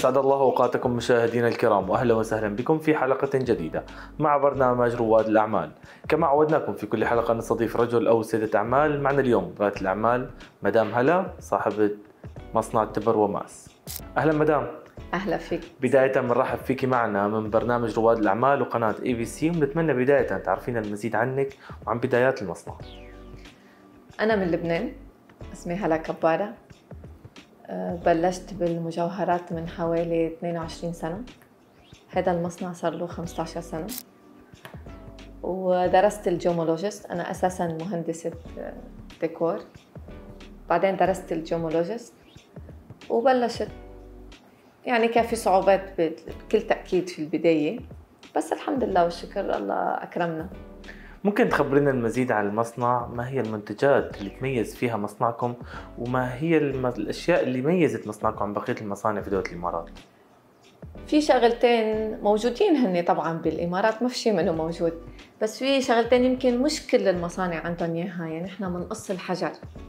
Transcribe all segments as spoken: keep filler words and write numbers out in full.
أسعد الله أوقاتكم مشاهدينا الكرام، وأهلا وسهلا بكم في حلقة جديدة مع برنامج رواد الأعمال. كما عودناكم في كل حلقة نستضيف رجل أو سيدة أعمال. معنا اليوم رائدة الأعمال مدام هلا، صاحبة مصنع تبر وماس. أهلا مدام. أهلا فيك. بداية بنرحب فيك معنا من برنامج رواد الأعمال وقناة اي بي سي، ونتمنى بداية تعرفينا المزيد عنك وعن بدايات المصنع. أنا من لبنان، اسمي هلا كبارة. بلشت بالمجوهرات من حوالي اثنين وعشرين سنة. هذا المصنع صار له خمسة عشر سنة، ودرست الجيومولوجيست. أنا أساساً مهندسة ديكور، بعدين درست الجيومولوجيست وبلشت. يعني كان في صعوبات بكل تأكيد في البداية، بس الحمد لله والشكر الله أكرمنا. ممكن تخبرينا المزيد عن المصنع؟ ما هي المنتجات اللي تميز فيها مصنعكم، وما هي الأشياء اللي ميزت مصنعكم عن بقية المصانع في دولة الإمارات؟ في شغلتين موجودين هن طبعاً بالإمارات، ما في شيء منه موجود، بس في شغلتين يمكن مش كل المصانع عندهم إياها. يعني إحنا بنقص الحجر،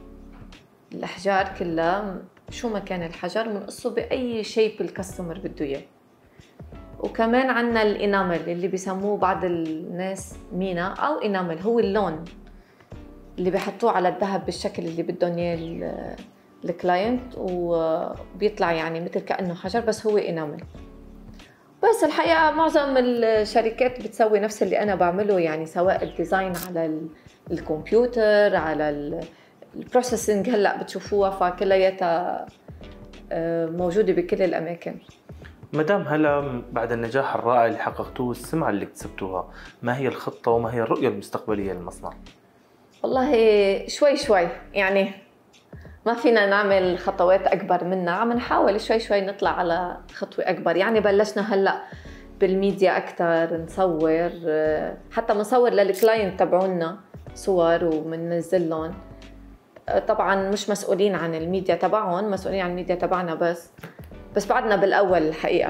الأحجار كلها شو ما كان الحجر بنقصه بأي شيء الكاستمر بده إياه. وكمان عنا الإنامل اللي بيسموه بعض الناس مينا أو إنامل، هو اللون اللي بيحطوه على الذهب بالشكل اللي بدهم إياه الكلاينت، وبيطلع يعني مثل كأنه حجر بس هو إنامل. بس الحقيقة معظم الشركات بتسوي نفس اللي أنا بعمله، يعني سواء الديزاين على الكمبيوتر، على البروسيسنج هلأ بتشوفوها، فكلياتها موجودة بكل الأماكن. مدام هلا، بعد النجاح الرائع اللي حققتوه والسمعة اللي اكتسبتوها، ما هي الخطة وما هي الرؤية المستقبلية للمصنع؟ والله شوي شوي، يعني ما فينا نعمل خطوات أكبر منها، عم نحاول شوي شوي نطلع على خطوة أكبر. يعني بلشنا هلأ بالميديا أكتر، نصور، حتى نصور للكلاينت تبعونا صور ومننزل لهم. طبعاً مش مسؤولين عن الميديا تبعهم، مسؤولين عن الميديا تبعنا بس بس بعدنا بالأول الحقيقة.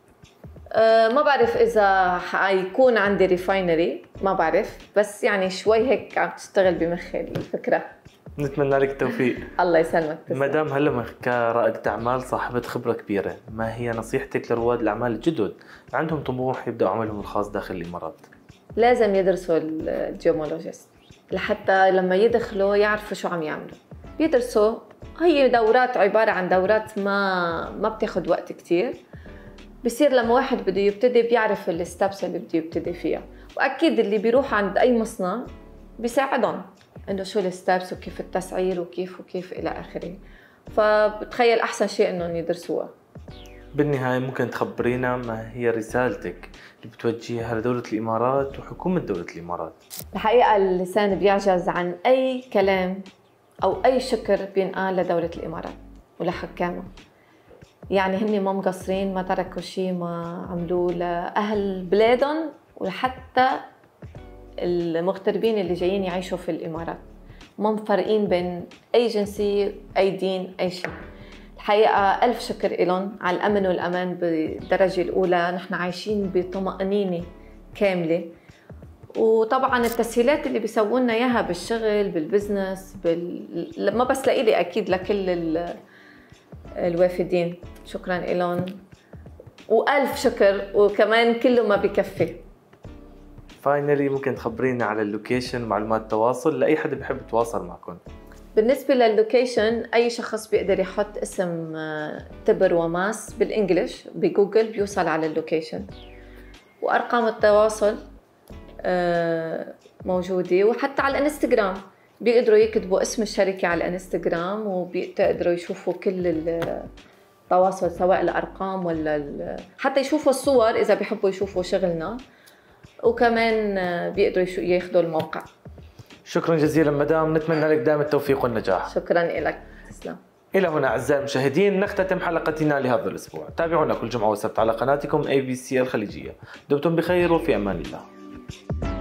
أه ما بعرف إذا حيكون عندي ريفاينري، ما بعرف، بس يعني شوي هيك عم تشتغل بمخي الفكرة. نتمنى لك التوفيق. الله يسلمك. مدام هلا، كرائدة أعمال صاحبة خبرة كبيرة، ما هي نصيحتك لرواد الأعمال الجدد عندهم طموح يبدأوا عملهم الخاص داخل الإمارات؟ لازم يدرسوا الجيومولوجيست لحتى لما يدخلوا يعرفوا شو عم يعملوا. بيدرسوا، هي دورات عبارة عن دورات ما ما بتاخد وقت كتير. بصير لما واحد بده يبتدي بيعرف الستابس اللي بده يبتدي فيها، وأكيد اللي بيروح عند أي مصنع بيساعدهم إنه شو الستابس وكيف التسعير وكيف وكيف إلى آخره. فبتخيل أحسن شيء إنهم يدرسوها. بالنهاية ممكن تخبرينا ما هي رسالتك اللي بتوجهها لدولة الإمارات وحكومة دولة الإمارات؟ الحقيقة اللسان بيعجز عن أي كلام أو أي شكر بينقال لدولة الإمارات ولحكامها. يعني هن ما مقصرين، ما تركوا شيء ما عملوه لأهل بلادهم وحتى المغتربين اللي جايين يعيشوا في الإمارات. ما مفرقين بين أي جنسية، أي دين، أي شيء. الحقيقة ألف شكر إلهم على الأمن والأمان بالدرجة الأولى. نحن عايشين بطمأنينة كاملة، وطبعا التسهيلات اللي بيسووا لنا اياها بالشغل بالبزنس بال... ما بس لإلي، اكيد لكل ال... الوافدين. شكرا لهم والف شكر، وكمان كله ما بكفي. فاينلي ممكن تخبرينا على اللوكيشن، معلومات تواصل لاي حدا بيحب يتواصل معكم؟ بالنسبه لللوكيشن، اي شخص بيقدر يحط اسم تبر وماس بالانجلش بجوجل بيوصل على اللوكيشن. وارقام التواصل موجودة، وحتى على الانستغرام بيقدروا يكتبوا اسم الشركة على الانستغرام وبيقدروا يشوفوا كل التواصل، سواء الأرقام ولا حتى يشوفوا الصور إذا بيحبوا يشوفوا شغلنا، وكمان بيقدروا ياخدوا الموقع. شكرا جزيلا مدام، نتمنى لك دائما التوفيق والنجاح. شكرا لك، تسلم. إلى هنا أعزائي المشاهدين نختتم حلقتنا لهذا الأسبوع. تابعونا كل جمعة وسبت على قناتكم اي بي سي الخليجية. دمتم بخير وفي أمان الله.